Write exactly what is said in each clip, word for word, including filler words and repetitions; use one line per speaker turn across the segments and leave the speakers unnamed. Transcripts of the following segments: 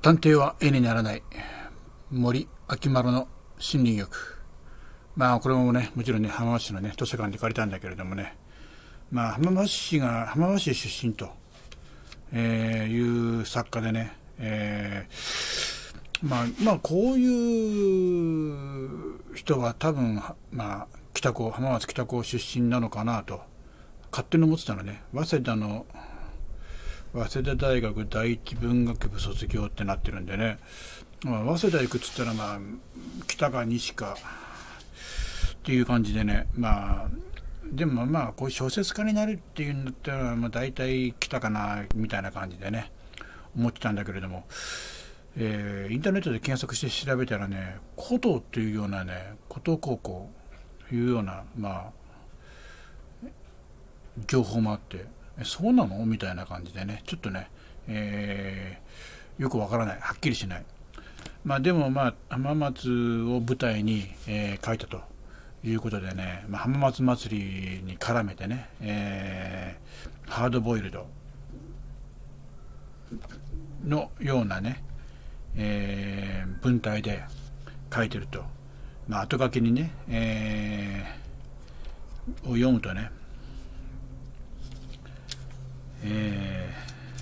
探偵は絵にならない森秋丸の森林浴。まあこれもね、もちろんね、浜松市のね図書館で借りたんだけれどもね、まあ浜松市が浜松市出身と、えー、いう作家でね、えー、まあまあこういう人は多分まあ北高浜松北高出身なのかなと勝手に思ってたのね。早稲田の早稲田大学第一文学部卒業ってなってるんでね、まあ、早稲田行くっつったらまあ北か西かっていう感じでね、まあでもまあこういう小説家になるっていうんだったらまあ大体北かなみたいな感じでね思ってたんだけれども、えー、インターネットで検索して調べたらね、古東っていうようなね、古東高校というようなまあ情報もあって、そうなのみたいな感じでね、ちょっとね、えー、よくわからない、はっきりしない。まあでもまあ浜松を舞台に、えー、書いたということでね、まあ、浜松祭りに絡めてね、えー、ハードボイルドのようなね、えー、文体で書いてると、まあ、後書きにね、えー、を読むとね、え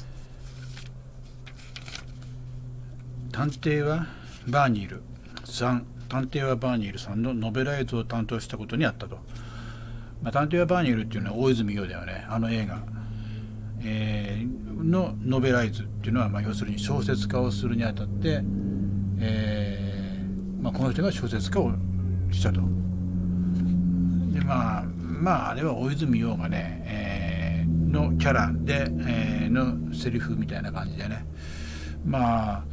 ー、探偵はバーニールさん、探偵はバーニールさんのノベライズを担当したことにあったと。まあ、探偵はバーニールっていうのは大泉洋だよね、あの映画、えー、のノベライズっていうのは、まあ、要するに小説家をするにあたって、えーまあ、この人が小説家をしたと。でまあまああれは大泉洋がね、えー、のキャラで、えー、のセリフみたいな感じでね、まあ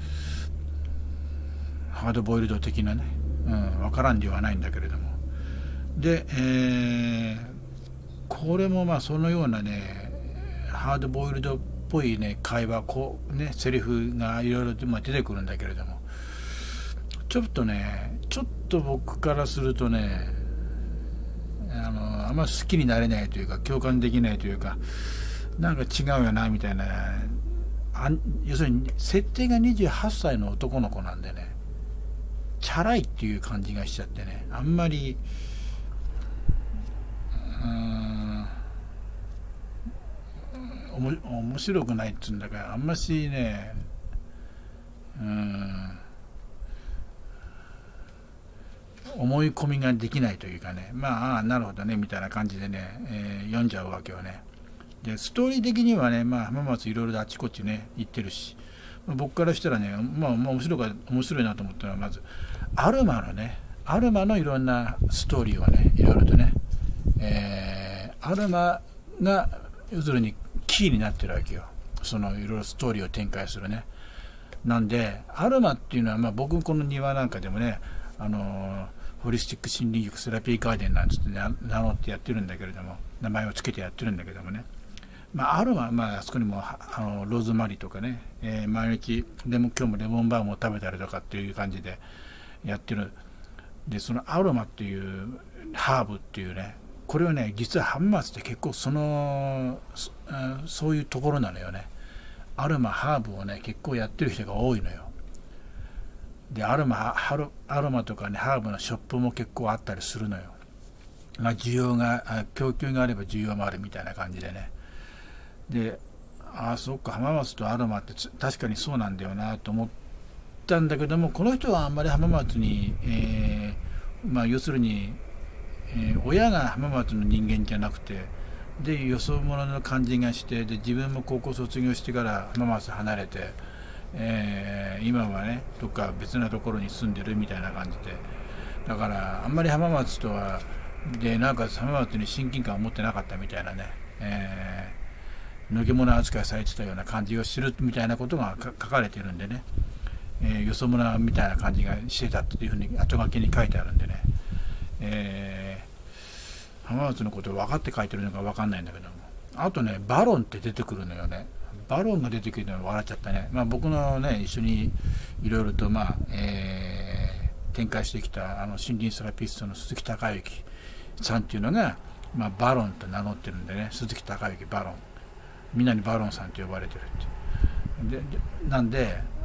ハードボイルド的なね、うん、分からんではないんだけれども、で、えー、これもまあそのようなねハードボイルドっぽいね会話、こうねセリフがいろいろ出てくるんだけれども、ちょっとねちょっと僕からするとね、あのあんま好きになれないというか共感できないというか、なんか違うよなみたいな、あ要するに設定がにじゅうはっさいの男の子なんでね、チャラいっていう感じがしちゃってね、あんまりうーんおも面白くないっつうんだから、あんましね、うーん思い込みができないというかね、まあああなるほどねみたいな感じでね、えー、読んじゃうわけよね。でストーリー的にはね、まあ浜松いろいろあちこちね行ってるし、僕からしたらね、まあ、まあ面白い面白いなと思ったのは、まずアルマのねアルマのいろんなストーリーをねいろいろとね、えー、アルマが要するにキーになってるわけよ、そのいろいろストーリーを展開するね。なんでアルマっていうのは、まあ、僕この庭なんかでもね、あのー、ホリスティック森林浴セラピーガーデンなんつって名乗ってやってるんだけれども、名前を付けてやってるんだけどもね、まあ、アロマ、まあ、あそこにもあのローズマリーとかね、えー、毎日でも今日もレモンバームを食べたりとかっていう感じでやってる。でそのアロマっていうハーブっていうね、これはね実は浜松って結構その そ, そういうところなのよね。アロマハーブをね結構やってる人が多いのよ。でアロマアロマとかねハーブのショップも結構あったりするのよ。まあ需要が供給があれば需要もあるみたいな感じでね。でああそっか、浜松とアロマって確かにそうなんだよなと思ったんだけども、この人はあんまり浜松に、えー、まあ要するに、えー、親が浜松の人間じゃなくて、でよそ者の感じがして、で自分も高校卒業してから浜松離れて、えー、今はねどっか別なところに住んでるみたいな感じで、だからあんまり浜松とはでなんか浜松に親近感を持ってなかったみたいなね、えーのけ者扱いされてたような感じをするみたいなことが書かれてるんでね、えー、よそ者みたいな感じがしてたっていうふうに後書きに書いてあるんでね、えー、浜松のことを分かって書いてるのか分かんないんだけども、あとねバロンって出てくるのよね。バロンが出てくるのは笑っちゃったね。まあ僕のね一緒にいろいろとまあ、えー、展開してきたあの森林セラピストの鈴木孝之さんっていうのが、まあ、バロンと名乗ってるんでね、鈴木孝之バロン、みんなにバロンさんと呼ばれてるってででなんで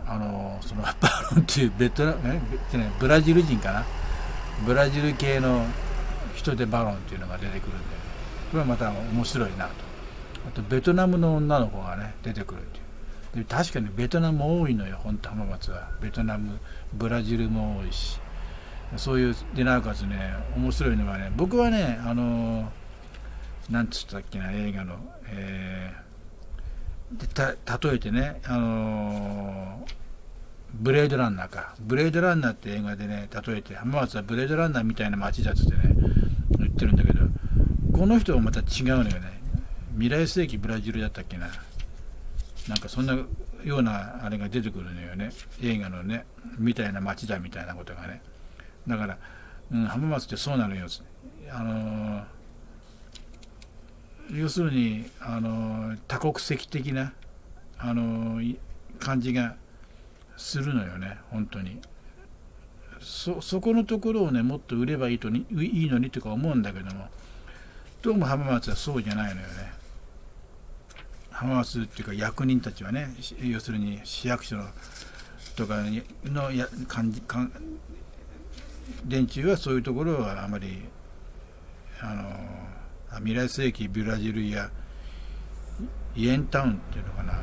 あのそのバロンっていうベトナムえブラジル人かな、ブラジル系の人でバロンっていうのが出てくるんで、これはまた面白いなと。あとベトナムの女の子がね出てくるっていう。で確かにベトナム多いのよ、本当浜松は。ベトナム、ブラジルも多いし、そういうでなおかつね面白いのはね、僕はねあのなんつったっけな、映画の、えー、でた例えてね、あのブレードランナーか、ブレードランナーって映画でね例えて、浜松はブレードランナーみたいな街だっつってね言ってるんだけど、この人はまた違うのよね。未来世紀ブラジルだったっけな、なんかそんなようなあれが出てくるのよね、映画のね、みたいな街だみたいなことがね。だから、うん、浜松ってそうなのよ。あのー、要するに、あのー、多国籍的な、あのー、感じがするのよね、本当に。そ、そこのところをねもっと売ればいいとにいいのにとか思うんだけども、どうも浜松はそうじゃないのよね。浜松っていうか役人たちはね、要するに市役所のとかのや感じかん連中はそういうところはあまり、あの未来世紀ブラジルやイエンタウンっていうのかな、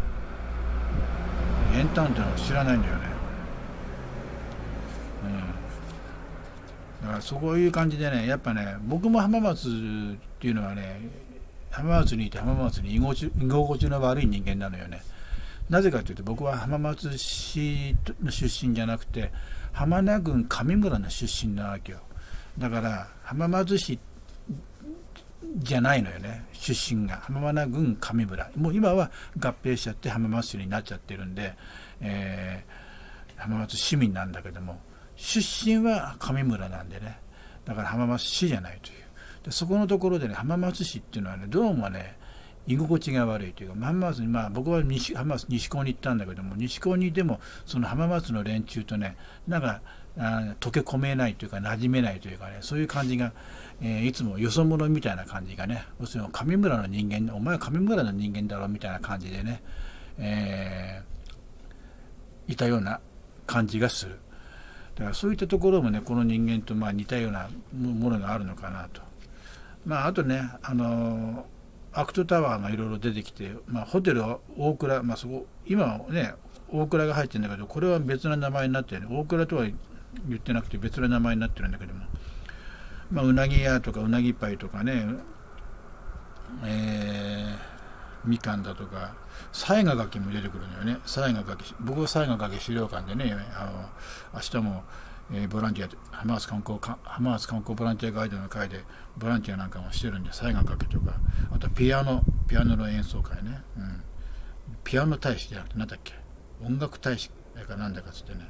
イエンタウンっていうのは知らないんだよね、うん、だからそういう感じでね、やっぱね僕も浜松っていうのはね、浜松にいて浜松に居心地、居心地の悪い人間なのよね。なぜかというと、僕は浜松市の出身じゃなくて浜名郡上村の出身なわけよ。だから浜松市じゃないのよね、出身が。浜名郡上村、もう今は合併しちゃって浜松市になっちゃってるんで、えー、浜松市民なんだけども、出身は上村なんでね、だから浜松市じゃないという。でそこのところでね、浜松市っていうのはね、どうもね居心地が悪いというか、浜松に、まあ僕は西浜松西高に行ったんだけども、西高にいてもその浜松の連中とね、なんかあ溶け込めないというか馴染めないというかね、そういう感じが、えー、いつもよそ者みたいな感じがね、要するに上村の人間、お前は上村の人間だろみたいな感じでね、えー、いたような感じがする。だからそういったところもね、この人間とまあ似たようなものがあるのかなと。まああとね、あのーアクトタワーがいろいろ出てきて、まあ、ホテルは大倉、まあ、そこ今はね大倉が入ってるんだけど、これは別な名前になってる、大倉とは言ってなくて別の名前になってるんだけども、まあ、うなぎ屋とかうなぎパイとかね、えー、みかんだとか雑賀柿も出てくるのよね。雑賀柿、僕は雑賀柿資料館でね、あの明日もえー、ボランティア、浜松観光浜松観光ボランティアガイドの会でボランティアなんかもしてるんで、雑賀かけとか、あとピアノピアノの演奏会ね、うん、ピアノ大使じゃなくてなんだっけ、音楽大使かなんだかつってね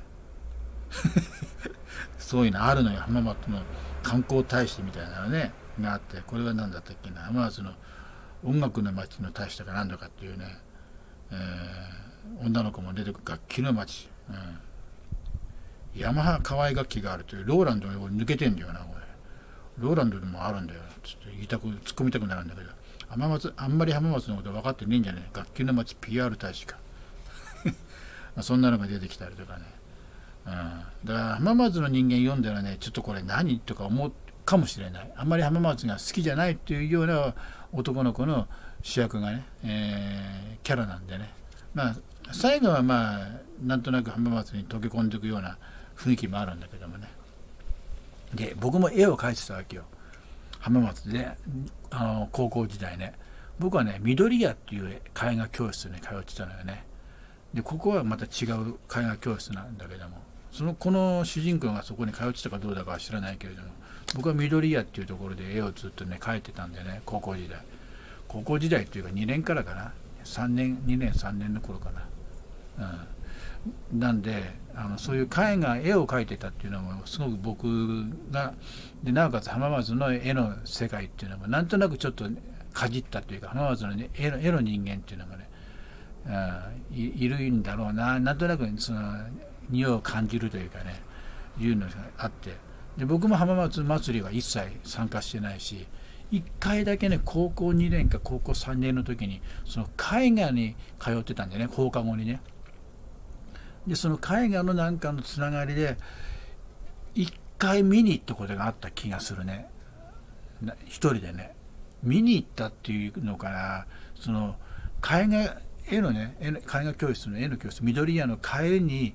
そういうのあるのよ、浜松の観光大使みたいなのねがあって、これは何だったっけな、浜松の音楽の街の大使だかなんだかっていうね、えー、女の子も出てくる楽器の街、うん、ヤマハ河合楽器があるという、ローランドを抜けてんだよな、これ。ローランドでもあるんだよ、つって言いたく、突っ込みたくなるんだけど、浜松、あんまり浜松のこと分かってねえんじゃねえ、楽器の街 ピーアール 大使か。そんなのが出てきたりとかね。うん、だから浜松の人間読んだらね、ちょっとこれ何とか思うかもしれない。あんまり浜松が好きじゃないっていうような男の子の主役がね、えー、キャラなんでね。まあ、最後はまあ、なんとなく浜松に溶け込んでいくような雰囲気もあるんだけどもね。で僕も絵を描いてたわけよ、浜松で。あの高校時代ね、僕はね緑屋っていう絵画教室に通ってたのよね。でここはまた違う絵画教室なんだけども、そのこの主人公がそこに通ってたかどうだかは知らないけれども、僕は緑屋っていうところで絵をずっとね描いてたんでね、高校時代高校時代っていうかにねんからかな、さんねんにねんさんねんの頃かな、うん、なんであのそういう絵画絵を描いてたっていうのもすごく僕がで、なおかつ浜松の絵の世界っていうのもなんとなくちょっとかじったというか、浜松の、ね、絵の絵の人間っていうのがね、うん、い, いるんだろうな、なんとなくその匂いを感じるというかね、いうのがあって、で僕も浜松祭りは一切参加してないし、いっかいだけね高校にねんか高校さんねんの時にその絵画に通ってたんでね、放課後にね。 でその絵画のなんかのつながりで一回見に行ったことがあった気がするね。一人でね見に行ったっていうのかな。その絵画絵のね絵画教室の絵の教室緑屋の帰りに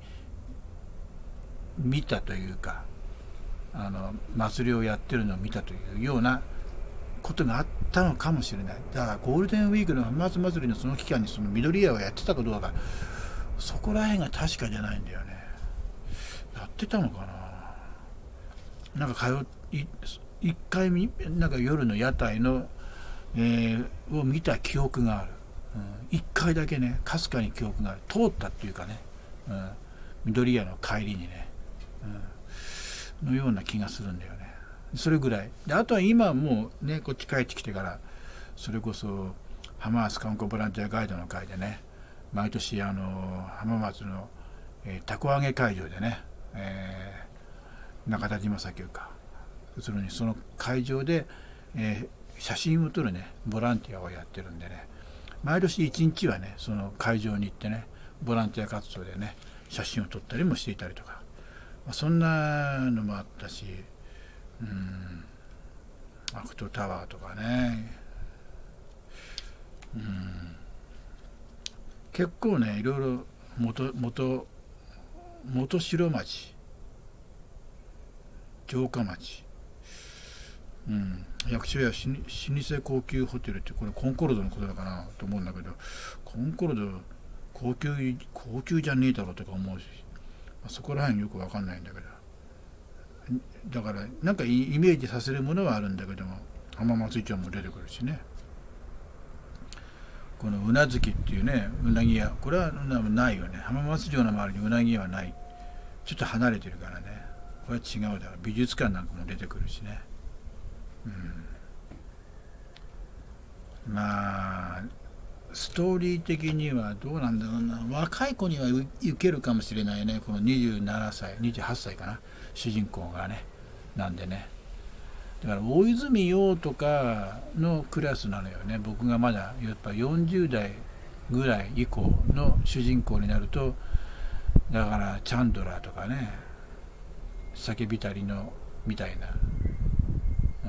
見たというか、あの祭りをやってるのを見たというようなことがあったのかもしれない。だからゴールデンウィークの浜松祭りのその期間にその緑屋をやってたかどうか、そこら辺が確かじゃないんだよね。やってたのかな。なんか通い一回なんか夜の屋台の、えー、を見た記憶がある。一、うん、回だけねかすかに記憶がある。通ったっていうかね、うん、緑屋の帰りにね、うん、のような気がするんだよね。それぐらいで、あとは今もうねこっち帰ってきてからそれこそ浜松観光ボランティアガイドの会でね毎年あの浜松の、えー、たこ揚げ会場でね、えー、中田島砂丘かそのその会場で、えー、写真を撮るねボランティアをやってるんでね、毎年いちにちはねその会場に行ってねボランティア活動でね写真を撮ったりもしていたりとか、まあ、そんなのもあったし、うん、アクトタワーとかね、うん、結構ねいろいろ元元元城町城下町、うん、役所や老舗高級ホテルってこれコンコルドのことだかなと思うんだけど、コンコルド高級高級じゃねえだろうとか思うし、まあ、そこら辺よく分かんないんだけど、だからなんかイメージさせるものはあるんだけども、浜松市長も出てくるしね、このうなずきっていうねうなぎ屋、これはないよね。浜松城の周りにうなぎ屋はない。ちょっと離れてるからね、これは違うだろう。美術館なんかも出てくるしね、うん、まあストーリー的にはどうなんだろうな。若い子には受けるかもしれないね。このにじゅうななさいにじゅうはっさいかな主人公がね。なんでね、だから大泉洋とかのクラスなのよね。僕がまだやっぱよんじゅう代ぐらい以降の主人公になると、だからチャンドラーとかね叫びたりのみたいな、うん、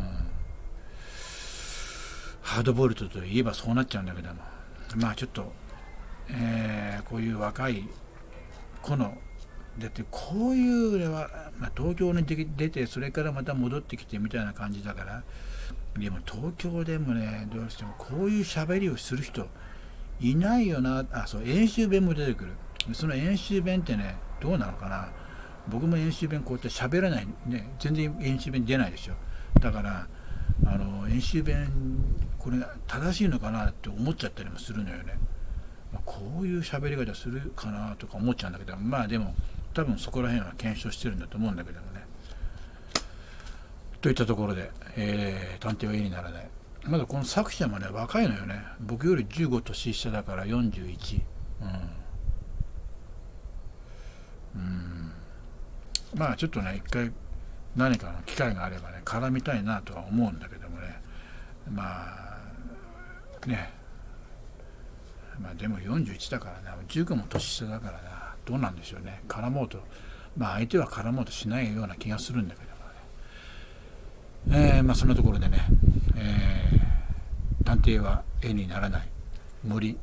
ハードボイルドといえばそうなっちゃうんだけども、まあちょっと、えー、こういう若い子のだってこういうのは、まあ、東京に出てそれからまた戻ってきてみたいな感じだから、でも東京でもねどうしてもこういう喋りをする人いないよな。あ、そう演習弁も出てくる。その演習弁ってねどうなのかな。僕も演習弁こうやって喋らないね、全然演習弁出ないでしょ。だからあの演習弁これ正しいのかなって思っちゃったりもするのよね。まあ、こういう喋り方するかなとか思っちゃうんだけど、まあでも多分そこら辺は検証してるんだと思うんだけどもね。といったところで、えー、探偵は絵にならない。まだこの作者もね若いのよね。僕よりじゅうご年下だからよんじゅういち、うん、うんまあちょっとね一回何かの機会があればね絡みたいなとは思うんだけどもね、まあねまあでもよんじゅういちだからな、じゅうごも年下だからな、どうなんでしょうね。絡もうとまあ相手は絡もうとしないような気がするんだけどもね、えー、まあそんなところでね、えー、探偵は絵にならない森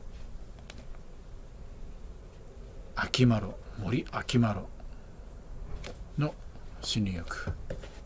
秋麿森秋麿の侵入欲。